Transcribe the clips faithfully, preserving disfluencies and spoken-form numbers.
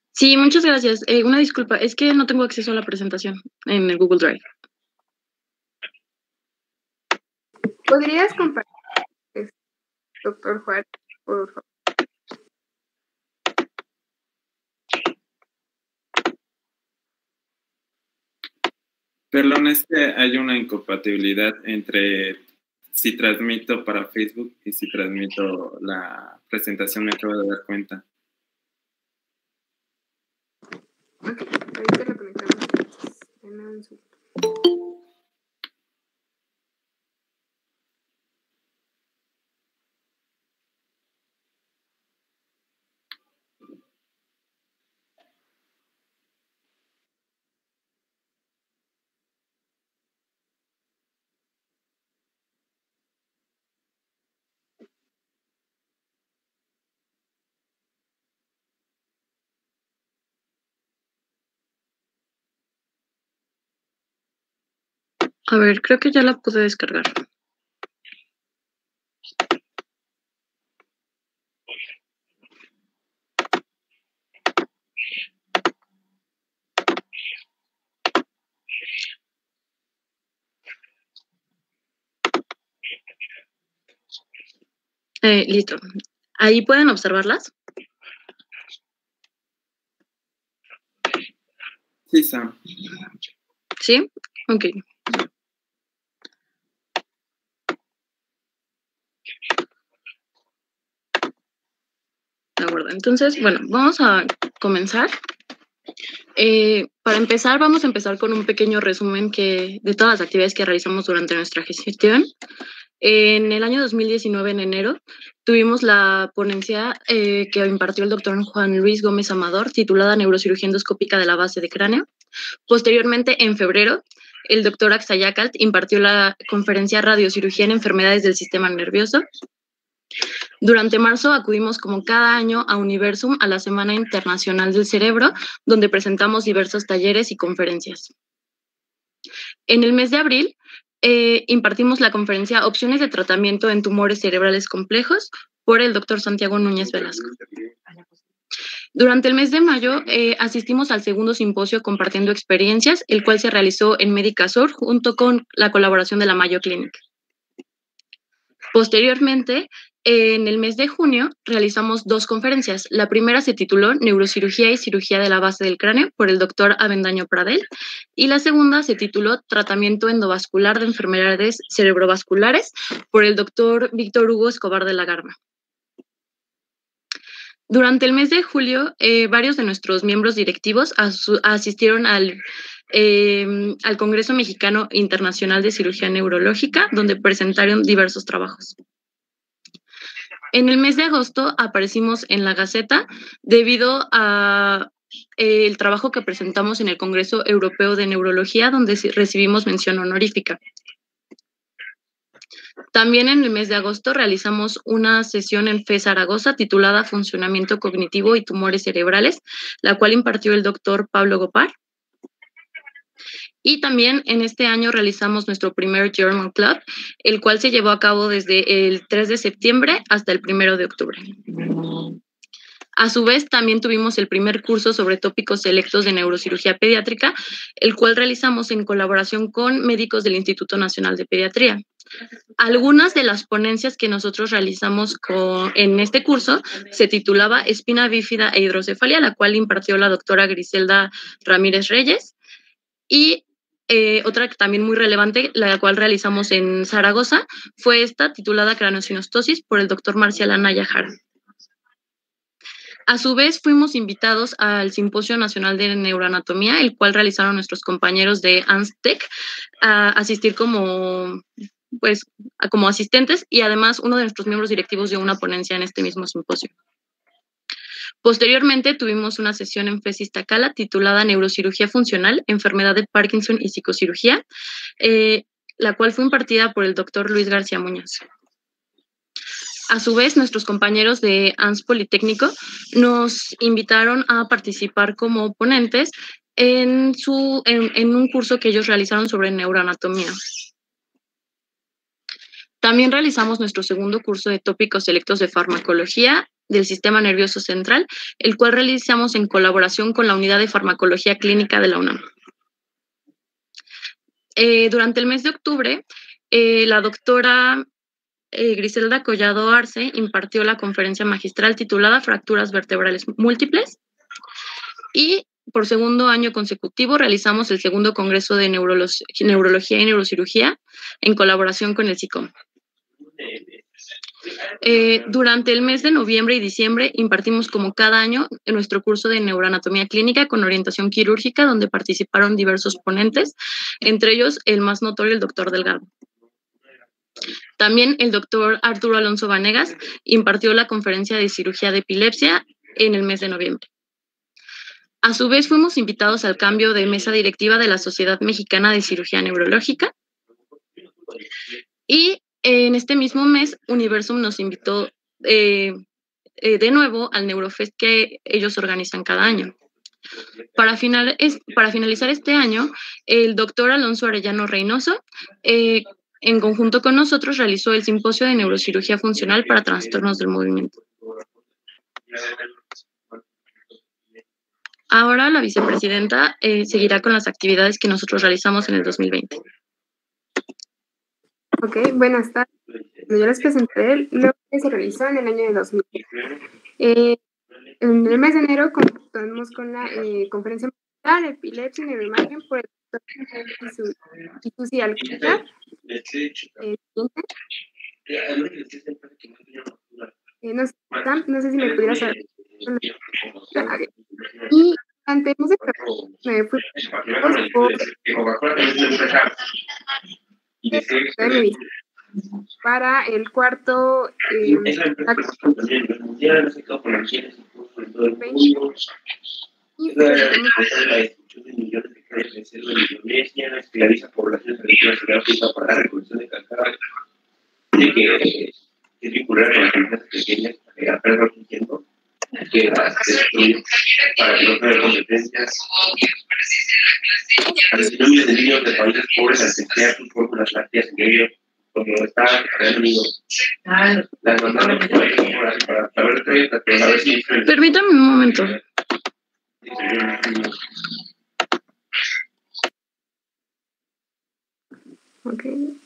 Sí, muchas gracias. Eh, una disculpa, es que no tengo acceso a la presentación en el Google Drive. ¿Podrías compartir, doctor Juárez, por favor? Perdón, es que hay una incompatibilidad entre si transmito para Facebook y si transmito la presentación, me acabo de dar cuenta. Ok, ahorita lo conectamos. Dame un segundo. A ver, creo que ya la pude descargar. Eh, listo. ¿Ahí pueden observarlas? Sí, Sam. ¿Sí? Ok. De acuerdo. Entonces, bueno, vamos a comenzar. Eh, para empezar, vamos a empezar con un pequeño resumen que, de todas las actividades que realizamos durante nuestra gestión. En el año dos mil diecinueve, en enero, tuvimos la ponencia eh, que impartió el doctor Juan Luis Gómez Amador, titulada Neurocirugía endoscópica de la base de cráneo. Posteriormente, en febrero, el doctor Axayacalt impartió la conferencia Radiocirugía en enfermedades del sistema nervioso. Durante marzo acudimos como cada año a Universum a la Semana Internacional del Cerebro, donde presentamos diversos talleres y conferencias. En el mes de abril eh, impartimos la conferencia Opciones de tratamiento en tumores cerebrales complejos por el doctor Santiago Núñez Velasco. Durante el mes de mayo eh, asistimos al segundo simposio Compartiendo Experiencias, el cual se realizó en Médica Sur junto con la colaboración de la Mayo Clinic. Posteriormente, en el mes de junio, realizamos dos conferencias. La primera se tituló Neurocirugía y Cirugía de la Base del Cráneo por el doctor Avendaño Pradel, y la segunda se tituló Tratamiento endovascular de enfermedades cerebrovasculares por el doctor Víctor Hugo Escobar de la Garma. Durante el mes de julio, eh, varios de nuestros miembros directivos asu- asistieron al, eh, al Congreso Mexicano Internacional de Cirugía Neurológica, donde presentaron diversos trabajos. En el mes de agosto aparecimos en la Gaceta debido a eh, el trabajo que presentamos en el Congreso Europeo de Neurología, donde recibimos mención honorífica. También en el mes de agosto realizamos una sesión en F E Zaragoza titulada Funcionamiento Cognitivo y Tumores Cerebrales, la cual impartió el doctor Pablo Gopar. Y también en este año realizamos nuestro primer Journal Club, el cual se llevó a cabo desde el tres de septiembre hasta el primero de octubre. A su vez, también tuvimos el primer curso sobre tópicos selectos de neurocirugía pediátrica, el cual realizamos en colaboración con médicos del Instituto Nacional de Pediatría. Algunas de las ponencias que nosotros realizamos con, en este curso se titulaba Espina bífida e hidrocefalia, la cual impartió la doctora Griselda Ramírez Reyes, y eh, otra también muy relevante, la cual realizamos en Zaragoza, fue esta titulada Craneosinostosis por el doctor Marcial Anaya Jara. A su vez, fuimos invitados al Simposio Nacional de Neuroanatomía, el cual realizaron nuestros compañeros de ANSTEC, a asistir como, pues, como asistentes, y además uno de nuestros miembros directivos dio una ponencia en este mismo simposio. Posteriormente tuvimos una sesión en F E S Iztacala titulada Neurocirugía Funcional, Enfermedad de Parkinson y Psicocirugía, eh, la cual fue impartida por el doctor Luis García Muñoz. A su vez, nuestros compañeros de A N S Politécnico nos invitaron a participar como ponentes en, su, en, en un curso que ellos realizaron sobre neuroanatomía. También realizamos nuestro segundo curso de tópicos selectos de farmacología del sistema nervioso central, el cual realizamos en colaboración con la Unidad de Farmacología Clínica de la UNAM. Eh, durante el mes de octubre, eh, la doctora eh, Griselda Collado Arce impartió la conferencia magistral titulada Fracturas vertebrales múltiples, y por segundo año consecutivo realizamos el segundo Congreso de Neurolo- Neurología y Neurocirugía en colaboración con el SICOM. Eh, durante el mes de noviembre y diciembre impartimos como cada año en nuestro curso de neuroanatomía clínica con orientación quirúrgica, donde participaron diversos ponentes, entre ellos el más notorio, el doctor Delgado. También el doctor Arturo Alonso Vanegas impartió la conferencia de cirugía de epilepsia en el mes de noviembre. A su vez, fuimos invitados al cambio de mesa directiva de la Sociedad Mexicana de Cirugía Neurológica, y en este mismo mes, Universum nos invitó eh, eh, de nuevo al Neurofest que ellos organizan cada año. Para, final, es, para finalizar este año, el doctor Alonso Arellano Reynoso, eh, en conjunto con nosotros, realizó el simposio de neurocirugía funcional para trastornos del movimiento. Ahora la vicepresidenta eh, seguirá con las actividades que nosotros realizamos en el dos mil veinte. Ok, buenas tardes. Yo les presentaré lo que se realizó en el año de dos mil. Eh, en el mes de enero contamos con la eh, conferencia mundial de epilepsia y neuroimagen por el doctor Itusi Alquita. Eh, eh, no, sé, Sam, no sé si me pudieras saber. Y ante el mes de febrero me fui por para el cuarto eh, es vincular con las empresas pequeñas que apenas van surgiendo, que va a ser para que no tengan competencias. Asistió miles de niños de países pobres al testear sus fórmulas lácteas en ello, como está reunido. Las mandaron para saber qué, para ver si. Permítame un momento. Ok.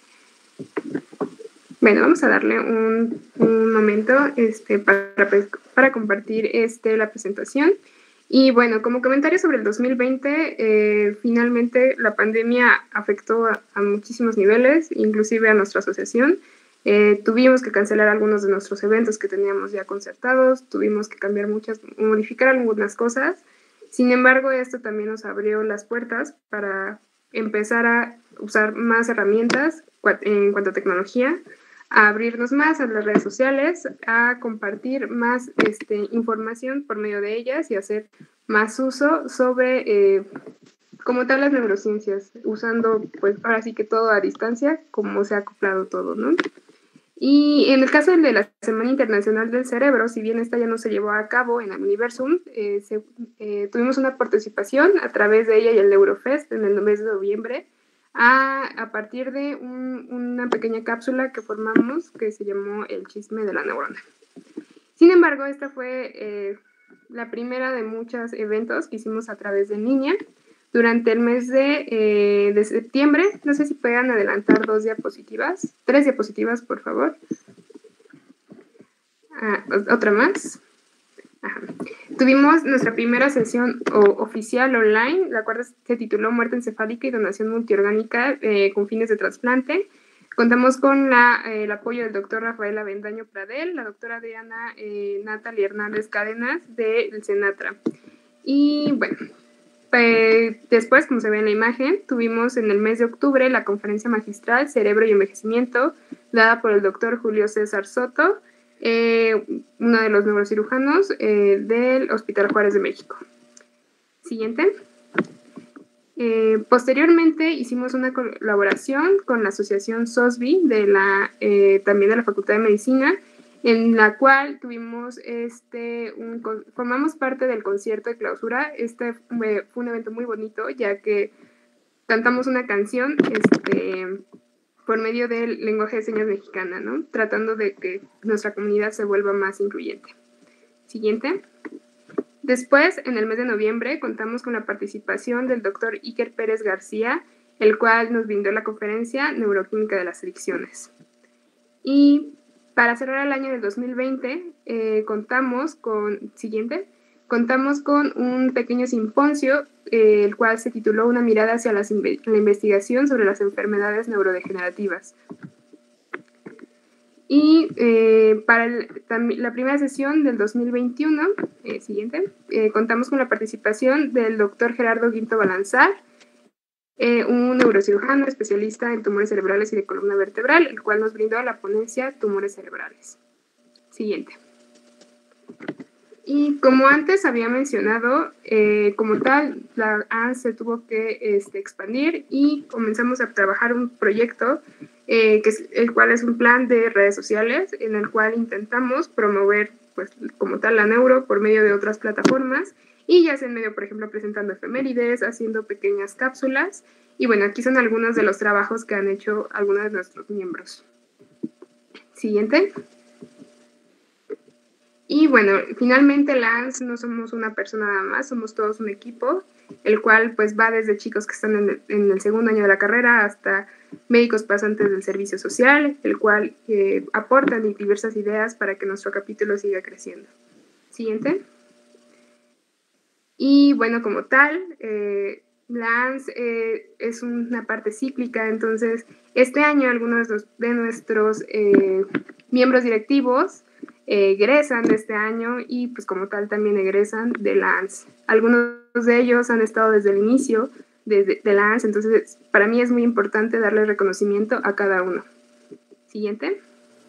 Bueno, vamos a darle un, un momento este, para, para compartir este, la presentación. Y bueno, como comentario sobre el dos mil veinte, eh, finalmente la pandemia afectó a, a muchísimos niveles, inclusive a nuestra asociación. Eh, tuvimos que cancelar algunos de nuestros eventos que teníamos ya concertados, tuvimos que cambiar muchas, modificar algunas cosas. Sin embargo, esto también nos abrió las puertas para empezar a usar más herramientas en cuanto a tecnología, a abrirnos más a las redes sociales, a compartir más este, información por medio de ellas y hacer más uso sobre, eh, como tal, las neurociencias, usando, pues, ahora sí que todo a distancia, como se ha acoplado todo, ¿no? Y en el caso de la Semana Internacional del Cerebro, si bien esta ya no se llevó a cabo en el Universum, eh, se, eh, tuvimos una participación a través de ella y el Neurofest en el mes de noviembre, a, a partir de un, una pequeña cápsula que formamos que se llamó El chisme de la neurona. Sin embargo, esta fue eh, la primera de muchos eventos que hicimos a través de línea durante el mes de, eh, de septiembre. No sé si puedan adelantar dos diapositivas, tres diapositivas, por favor. Ah, otra más. Ajá. Tuvimos nuestra primera sesión o, oficial online, la cual se tituló Muerte encefálica y donación multiorgánica eh, con fines de trasplante. Contamos con la, eh, el apoyo del doctor Rafael Avendaño Pradel, la doctora Adriana eh, Natalie Hernández Cadenas del Senatra. Y bueno, eh, después, como se ve en la imagen, tuvimos en el mes de octubre la conferencia magistral Cerebro y Envejecimiento, dada por el doctor Julio César Soto, Eh, uno de los neurocirujanos eh, del Hospital Juárez de México. Siguiente. Eh, posteriormente hicimos una colaboración con la asociación S O S B I, de la, eh, también de la Facultad de Medicina, en la cual tuvimos este, un, formamos parte del concierto de clausura. Este fue, fue un evento muy bonito, ya que cantamos una canción este, por medio del lenguaje de señas mexicana, ¿no? Tratando de que nuestra comunidad se vuelva más incluyente. Siguiente. Después, en el mes de noviembre, contamos con la participación del doctor Iker Pérez García, el cual nos brindó la conferencia Neuroquímica de las Adicciones. Y para cerrar el año del dos mil veinte, eh, contamos con, siguiente, contamos con un pequeño simposio, eh, el cual se tituló Una mirada hacia las inve- la investigación sobre las enfermedades neurodegenerativas. Y eh, para el, tam- la primera sesión del dos mil veintiuno, eh, siguiente, eh, contamos con la participación del doctor Gerardo Guinto Balanzar, eh, un neurocirujano especialista en tumores cerebrales y de columna vertebral, el cual nos brindó la ponencia Tumores Cerebrales. Siguiente. Y como antes había mencionado, eh, como tal, la A N S se tuvo que este, expandir y comenzamos a trabajar un proyecto, eh, que es, el cual es un plan de redes sociales, en el cual intentamos promover, pues, como tal, la neuro por medio de otras plataformas, y ya sea en medio, por ejemplo, presentando efemérides, haciendo pequeñas cápsulas, y bueno, aquí son algunos de los trabajos que han hecho algunos de nuestros miembros. Siguiente. Y bueno, finalmente la A N S no somos una persona nada más, somos todos un equipo, el cual pues va desde chicos que están en el, en el segundo año de la carrera hasta médicos pasantes del servicio social, el cual eh, aportan diversas ideas para que nuestro capítulo siga creciendo. Siguiente. Y bueno, como tal, eh, la A N S eh, es una parte cíclica, entonces este año algunos de, los, de nuestros eh, miembros directivos eh, egresan de este año y pues como tal también egresan de la A N S. Algunos de ellos han estado desde el inicio de, de, de la A N S, entonces para mí es muy importante darle reconocimiento a cada uno. Siguiente.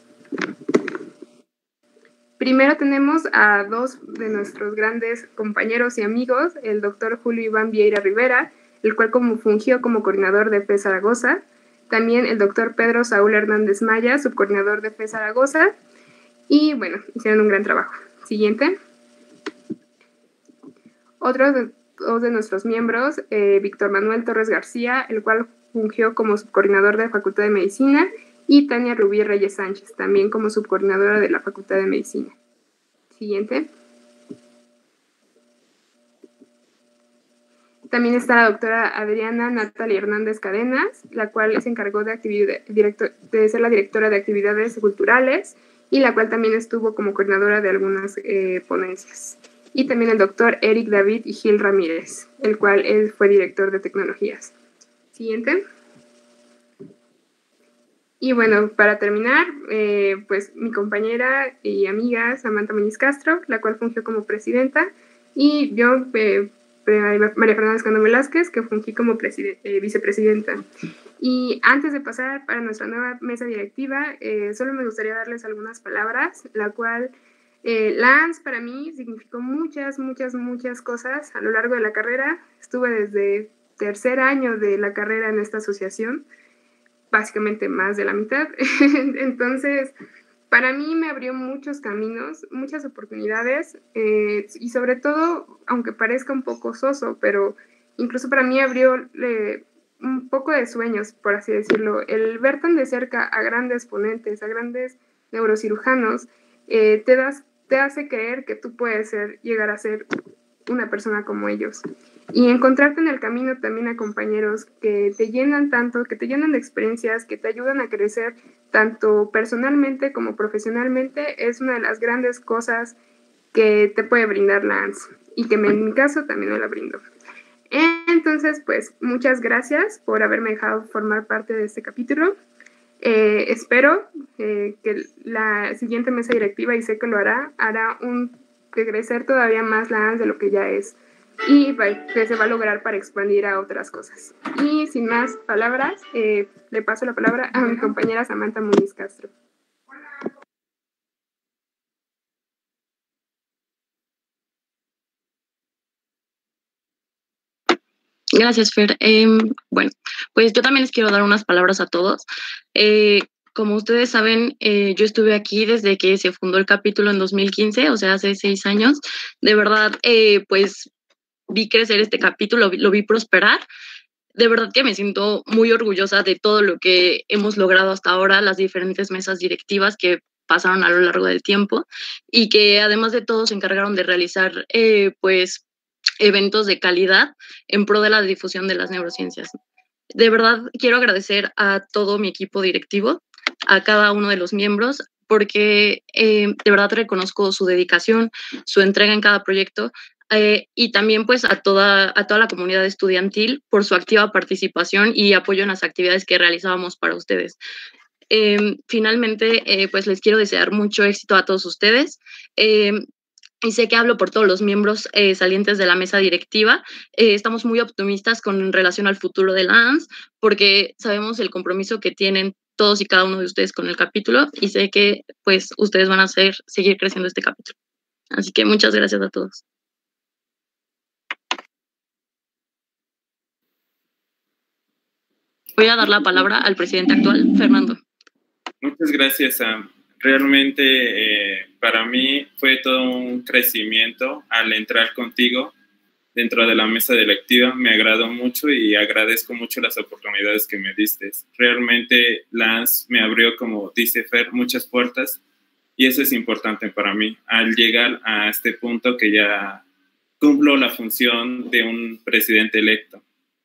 Primero tenemos a dos de nuestros grandes compañeros y amigos, el doctor Julio Iván Vieira Rivera, el cual como fungió como coordinador de F E Zaragoza, también el doctor Pedro Saúl Hernández Maya, subcoordinador de F E Zaragoza, y bueno, hicieron un gran trabajo. Siguiente. Otro de, dos de nuestros miembros, eh, Víctor Manuel Torres García, el cual fungió como subcoordinador de la Facultad de Medicina, y Tania Rubí Reyes Sánchez, también como subcoordinadora de la Facultad de Medicina. Siguiente. También está la doctora Adriana Natalia Hernández Cadenas, la cual se encargó de, director, de ser la directora de actividades culturales y la cual también estuvo como coordinadora de algunas eh, ponencias. Y también el doctor Eric David y Gil Ramírez, el cual él fue director de tecnologías. Siguiente. Y bueno, para terminar, eh, pues mi compañera y amiga Samantha Muñiz Castro, la cual fungió como presidenta, y yo, eh, María Fernanda Escandón Velázquez, que fungí como eh, vicepresidenta. Y antes de pasar para nuestra nueva mesa directiva, eh, solo me gustaría darles algunas palabras, la cual eh, la A N S para mí significó muchas, muchas, muchas cosas a lo largo de la carrera. Estuve desde tercer año de la carrera en esta asociación, básicamente más de la mitad. Entonces, para mí me abrió muchos caminos, muchas oportunidades, eh, y sobre todo, aunque parezca un poco soso, pero incluso para mí abrió eh, un poco de sueños, por así decirlo. El ver tan de cerca a grandes ponentes, a grandes neurocirujanos, eh, te, das, te hace creer que tú puedes ser, llegar a ser una persona como ellos. Y encontrarte en el camino también a compañeros que te llenan tanto, que te llenan de experiencias, que te ayudan a crecer tanto personalmente como profesionalmente, es una de las grandes cosas que te puede brindar la A N S y que en mi caso también me la brindo. Entonces, pues muchas gracias por haberme dejado formar parte de este capítulo. Eh, espero eh, que la siguiente mesa directiva, y sé que lo hará, hará un que crecer todavía más la A N S de lo que ya es y que se va a lograr para expandir a otras cosas. Y sin más palabras, eh, le paso la palabra a mi compañera Samantha Muñiz Castro. Gracias, Fer. Eh, bueno, pues yo también les quiero dar unas palabras a todos. Eh, Como ustedes saben, eh, yo estuve aquí desde que se fundó el capítulo en dos mil quince, o sea, hace seis años. De verdad, eh, pues vi crecer este capítulo, lo vi prosperar. De verdad que me siento muy orgullosa de todo lo que hemos logrado hasta ahora, las diferentes mesas directivas que pasaron a lo largo del tiempo y que además de todo se encargaron de realizar eh, pues eventos de calidad en pro de la difusión de las neurociencias. De verdad quiero agradecer a todo mi equipo directivo, a cada uno de los miembros, porque eh, de verdad reconozco su dedicación, su entrega en cada proyecto, eh, y también pues a toda, a toda la comunidad estudiantil por su activa participación y apoyo en las actividades que realizábamos para ustedes. Eh, finalmente, eh, pues les quiero desear mucho éxito a todos ustedes. Eh, y sé que hablo por todos los miembros eh, salientes de la mesa directiva. Eh, estamos muy optimistas con relación al futuro de la A N S, porque sabemos el compromiso que tienen todos y cada uno de ustedes con el capítulo, y sé que pues ustedes van a hacer, seguir creciendo este capítulo. Así que muchas gracias a todos. Voy a dar la palabra al presidente actual, Fernando. Muchas gracias, Sam. Realmente eh, para mí fue todo un crecimiento al entrar contigo dentro de la mesa directiva. Me agradó mucho y agradezco mucho las oportunidades que me diste. Realmente la A N S me abrió, como dice Fer, muchas puertas y eso es importante para mí. Al llegar a este punto que ya cumplo la función de un presidente electo.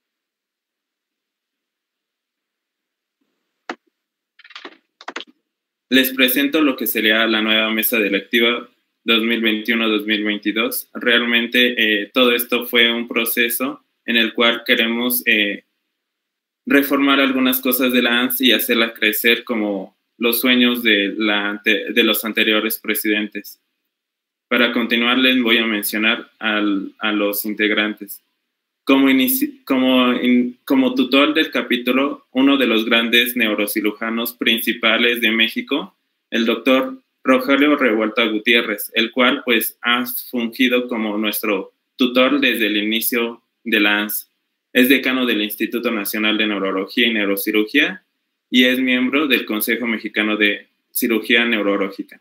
Les presento lo que sería la nueva mesa directiva dos mil veintiuno dos mil veintidós. Realmente eh, todo esto fue un proceso en el cual queremos eh, reformar algunas cosas de la A N S y hacerla crecer como los sueños de, la, de los anteriores presidentes. Para continuar, les voy a mencionar al, a los integrantes. Como, inici, como, in, como tutor del capítulo, uno de los grandes neurocirujanos principales de México, el doctor Rogelio Revuelta Gutiérrez, el cual pues ha fungido como nuestro tutor desde el inicio de la A N S. Es decano del Instituto Nacional de Neurología y Neurocirugía y es miembro del Consejo Mexicano de Cirugía Neurológica.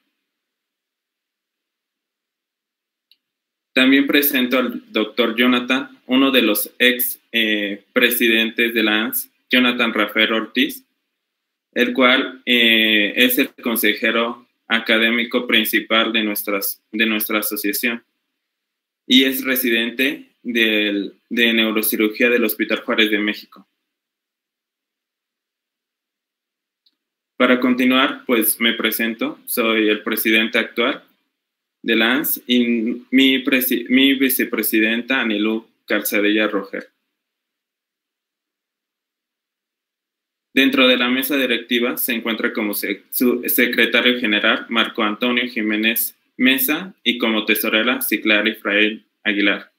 También presento al doctor Jonathan, uno de los ex eh, presidentes de la A N S, Jonathan Rafael Ortiz, el cual eh, es el consejero académico principal de, nuestras, de nuestra asociación y es residente del, de neurocirugía del Hospital Juárez de México. Para continuar, pues me presento, soy el presidente actual de la A N S y mi, mi vicepresidenta Anilú Calzadilla Roger. Dentro de la mesa directiva se encuentra como se, su secretario general Marco Antonio Jiménez Mesa y como tesorera Ciclari Frael Aguilar.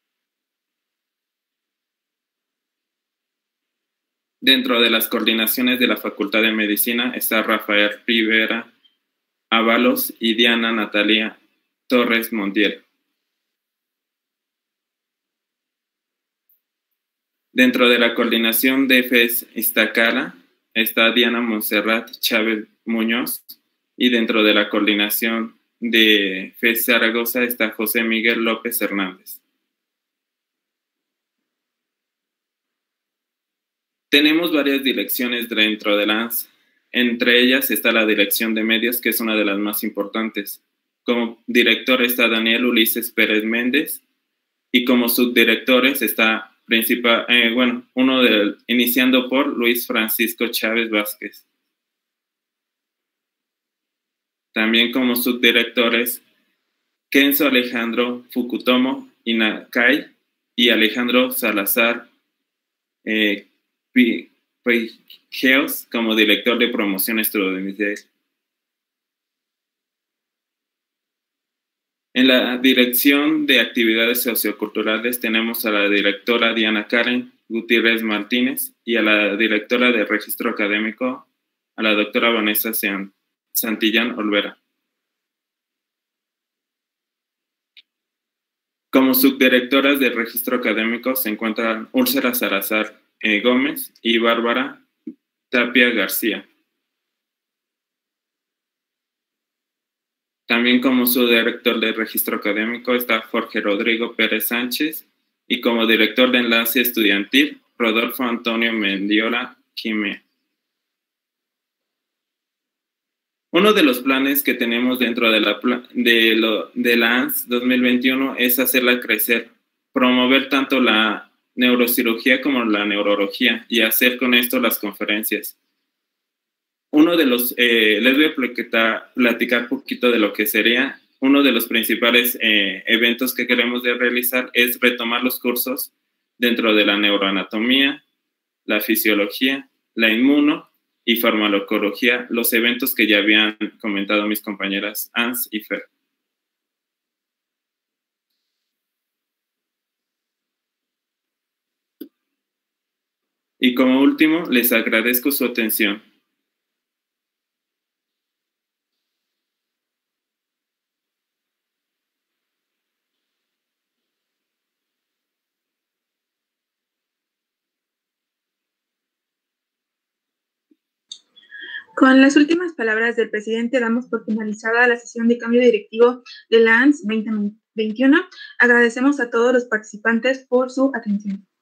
Dentro de las coordinaciones de la Facultad de Medicina está Rafael Rivera Ábalos y Diana Natalia Torres Montiel. Dentro de la coordinación de F E S Iztacala está Diana Montserrat Chávez Muñoz y dentro de la coordinación de F E S Zaragoza está José Miguel López Hernández. Tenemos varias direcciones dentro de la A N S. Entre ellas está la dirección de medios, que es una de las más importantes. Como director está Daniel Ulises Pérez Méndez y como subdirectores está principal, eh, bueno, uno del, iniciando por Luis Francisco Chávez Vázquez. También como subdirectores Kenzo Alejandro Fukutomo Inakai y Alejandro Salazar eh, Pigeos como director de promoción estudiantil. En la dirección de actividades socioculturales tenemos a la directora Diana Karen Gutiérrez Martínez y a la directora de registro académico, a la doctora Vanessa Santillán Olvera. Como subdirectoras de registro académico se encuentran Úrsula Salazar eh, Gómez y Bárbara Tapia García. También como subdirector de registro académico está Jorge Rodrigo Pérez Sánchez y como director de enlace estudiantil Rodolfo Antonio Mendiola Quimé. Uno de los planes que tenemos dentro de la, de lo, de la A N S dos mil veintiuno es hacerla crecer, promover tanto la neurocirugía como la neurología y hacer con esto las conferencias. Uno de los, eh, les voy a platicar, platicar un poquito de lo que sería. Uno de los principales eh, eventos que queremos de realizar es retomar los cursos dentro de la neuroanatomía, la fisiología, la inmuno y farmacología, los eventos que ya habían comentado mis compañeras Ans y Fer. Y como último, les agradezco su atención. Con las últimas palabras del presidente damos por finalizada la sesión de cambio directivo de la A N S veinte veintiuno. Agradecemos a todos los participantes por su atención.